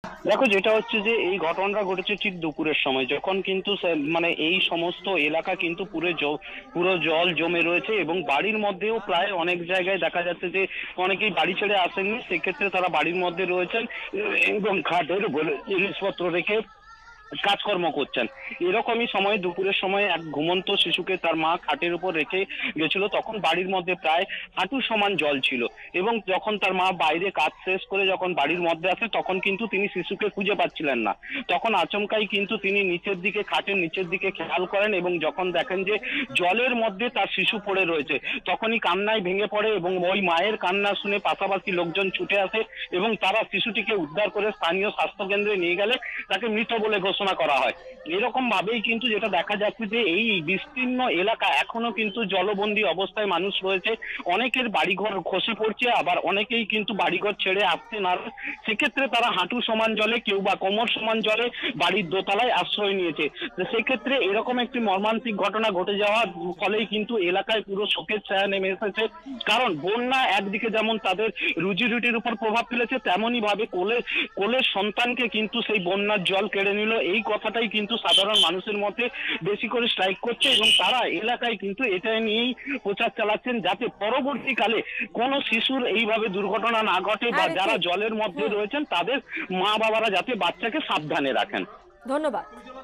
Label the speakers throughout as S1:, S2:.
S1: দেখো, যেটা হচ্ছে যে এই ঘটনাটা ঘটেছে ঠিক দুপুরের সময়, যখন কিন্তু মানে এই সমস্ত এলাকা কিন্তু পুরো জল জমে রয়েছে, এবং বাড়ির মধ্যেও প্রায় অনেক জায়গায় দেখা যাচ্ছে যে অনেকেই বাড়ি ছেড়ে আসেননি, সেক্ষেত্রে তারা বাড়ির মধ্যে রয়েছেন এবং খাটের উপরে জিনিসপত্র রেখে কাজকর্ম করছেন। এরকমই সময় দুপুরের সময় এক ঘুমন্ত শিশুকে তার মা খাটের উপর রেখে গেছিল, তখন বাড়ির মধ্যে প্রায় হাঁটু সমান জল ছিল, এবং যখন তার মা বাইরে কাজ শেষ করে যখন বাড়ির মধ্যে আসে তখন কিন্তু তিনি শিশুকে খুঁজে পাচ্ছিলেন না। তখন আচমকাই কিন্তু তিনি নিচের দিকে, খাটের নিচের দিকে খেয়াল করেন, এবং যখন দেখেন যে জলের মধ্যে তার শিশু পড়ে রয়েছে, তখনই কান্নায় ভেঙে পড়ে, এবং ওই মায়ের কান্না শুনে পাশাপাশি লোকজন ছুটে আসে এবং তারা শিশুটিকে উদ্ধার করে স্থানীয় স্বাস্থ্য কেন্দ্রে নিয়ে গেলে তাকে মৃত বলে ঘোষণা করা হয়। এরকম ভাবেই কিন্তু যেটা দেখা যাচ্ছে যে এই বিস্তীর্ণ এলাকা এখনো কিন্তু জলবন্দী অবস্থায় মানুষ রয়েছে। অনেকের বাড়িঘর খসে পড়ছে, আবার অনেকেই কিন্তু বাড়িঘর ছেড়ে আসতে নারাজ। সেক্ষেত্রে তারা হাঁটু সমান জলে, কেউ বা কোমর সমান জলে বাড়ির দোতলায় আশ্রয় নিয়েছে। সেক্ষেত্রে এরকম একটি মর্মান্তিক ঘটনা ঘটে যাওয়ার ফলেই কিন্তু এলাকায় পুরো শোকের ছায়া নেমে এসেছে। কারণ বন্যা একদিকে যেমন তাদের রুজি রুটির উপর প্রভাব ফেলেছে, তেমনই ভাবে কোলের সন্তানকে কিন্তু সেই বন্যার জল কেড়ে নিল। এই কথাটাই কিন্তু সাধারণ মানুষের মধ্যে বেশি করে স্ট্রাইক করছে, এবং তারা এলাকায় কিন্তু এটা নিয়েই প্রচার চালাচ্ছেন যাতে পরবর্তীকালে কোনো শিশুর এইভাবে দুর্ঘটনা না ঘটে, বা যারা জলের মধ্যে রয়েছেন তাদের মা বাবারা যাতে বাচ্চাকে সাবধানে রাখেন।
S2: ধন্যবাদ।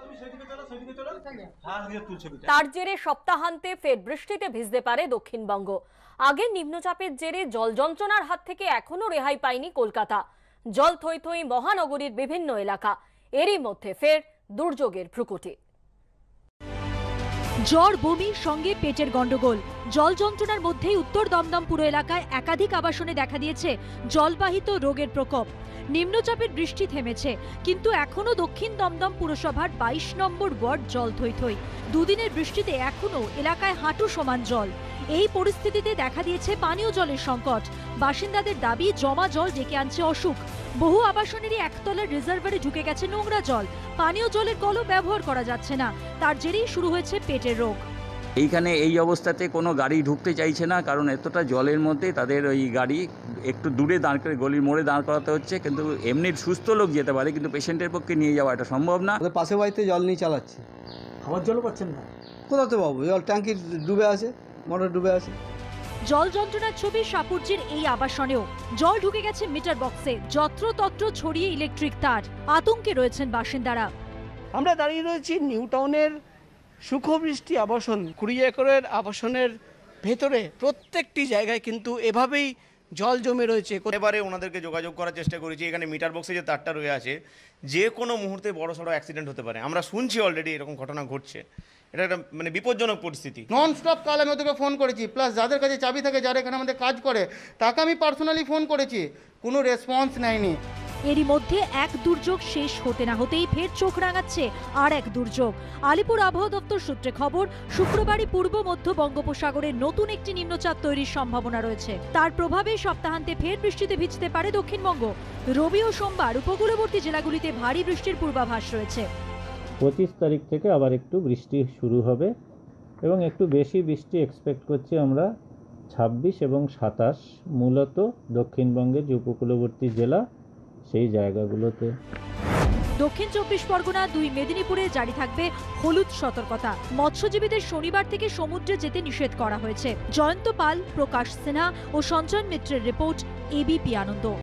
S2: তার জেরে সপ্তাহান্তে ফের বৃষ্টিতে ভিজতে পারে দক্ষিণবঙ্গ। আগে নিম্নচাপের জেরে জল যন্ত্রণার হাত থেকে এখনো রেহাই পায়নি কলকাতা। জল থই থই মহানগরীর বিভিন্ন এলাকা। এরই মধ্যে ফের দুর্যোগের ভ্রুকুটি।
S3: জ্বর, বমি, সঙ্গে পেটের গন্ডগোল। জল যন্ত্রণার মধ্যেই উত্তর দমদম পুর এলাকায় একাধিক আবাসনে দেখা দিয়েছে জলবাহিত রোগের প্রকোপ। নিম্নচাপের বৃষ্টি থেমেছে, কিন্তু এখনো দক্ষিণ দমদম পুরসভার 22 নম্বর ওয়ার্ড জল থই থই। দুদিনের বৃষ্টিতে এখনো এলাকায় হাঁটু সমান জল। এই পরিস্থিতিতে দেখা দিয়েছে পানীয় জলের সংকট। বাসিন্দাদের দাবি, জমা জল ডেকে আনছে অসুখ। বহু আবাসনেরই একতলার রিজার্ভারে ঢুকে গেছে নোংরা জল। পানীয় জলের কলও ব্যবহার করা যাচ্ছে না। তার জেরেই শুরু হয়েছে পেটের রোগ।
S4: এইখানে এই অবস্থাতে কোনো গাড়ি ঢুকতে চাইছে না, কারণ এতটা জলের মধ্যে তাদের ওই গাড়ি একটু দূরে দাঁড় করে গলির মোড়ে দাঁড় করাতে হচ্ছে। কিন্তু এমনি সুস্থ লোক যেতে পারে, কিন্তু পেশেন্টের পক্ষে নিয়ে যাওয়া এটা সম্ভব না।
S5: পাশে বাড়িতে জল নিয়ে চালাচ্ছে,
S6: খাওয়ার জলও পাচ্ছেন না।
S5: কোথাতে পাবো জল? ট্যাঙ্কি ডুবে আছে, মোটর ডুবে আছে।
S3: জল যন্ত্রণার ছবি সাপুরজির এই আবাসনেও। জল ঢুকে গেছে মিটার বক্সে, যত্রতত্র ছড়িয়ে ইলেকট্রিক তার। আতঙ্কে রয়েছেন বাসিন্দারা।
S6: আমরা দাঁড়িয়ে রয়েছি নিউ টাউনের সুখবৃষ্টি আবাসন। 20 একরের আবাসনের ভেতরে প্রত্যেকটি জায়গায় কিন্তু এভাবেই জল জমে রয়েছে।
S7: এবারে ওনাদেরকে যোগাযোগ করার চেষ্টা করেছি। এখানে মিটার বক্সে যে তারটা রয়ে আছে, যে কোনো মুহূর্তে বড়সড় অ্যাক্সিডেন্ট হতে পারে। আমরা শুনছি অলরেডি এরকম ঘটনা ঘটছে। এটা একটা মানে বিপজ্জনক পরিস্থিতি।
S8: নন স্টপ কাল আমি ওদেরকে ফোন করেছি, প্লাস যাদের কাছে চাবি থাকে, যারা এখানে আমাদের কাজ করে, তাকে আমি পার্সোনালি ফোন করেছি, কোনো রেসপন্স নেয়নি।
S3: এরই মধ্যে এক দুর্যোগ শেষ হতে না হতেই ফের চোখ রাঙাচ্ছে আর এক দুর্যোগ। আলিপুর আবহাওয়া দপ্তর সূত্রে খবর, শুক্রবারই পূর্ব মধ্য বঙ্গোপসাগরে নতুন একটি নিম্নচাপ তৈরির সম্ভাবনা রয়েছে। তার প্রভাবে সপ্তাহান্তে ফের বৃষ্টিতে ভিজতে পারে দক্ষিণবঙ্গ। রবি ও সোমবার উপকূলবর্তী জেলাগুলিতে ভারী বৃষ্টির পূর্বাভাস রয়েছে।
S9: 25 তারিখ থেকে আবার একটু বৃষ্টি শুরু হবে, এবং একটু বেশি বৃষ্টি এক্সপেক্ট করছি আমরা 26 এবং 27, মূলত দক্ষিণবঙ্গের যে উপকূলবর্তী জেলা সেই জায়গাগুলোতে।
S3: দক্ষিণ 24 পরগনা, 2 মেদিনীপুরে জারি থাকবে হলুদ সতর্কতা। মৎস্যজীবীদের শনিবার থেকে সমুদ্রে যেতে নিষেধ করা হয়েছে। জয়ন্ত পাল, প্রকাশ সিনহা ও সঞ্জয় মিত্রের রিপোর্ট, এবিপি আনন্দ।